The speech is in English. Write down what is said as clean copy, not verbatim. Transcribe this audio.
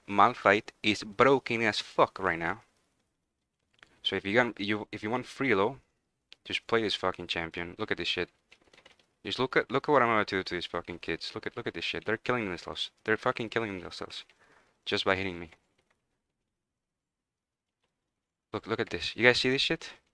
Malfite is broken as fuck right now. So if you want freelo, just play this fucking champion. Look at this shit. Just look at what I'm about to do to these fucking kids. Look at this shit. They're killing themselves. They're fucking killing themselves just by hitting me. Look at this. You guys see this shit?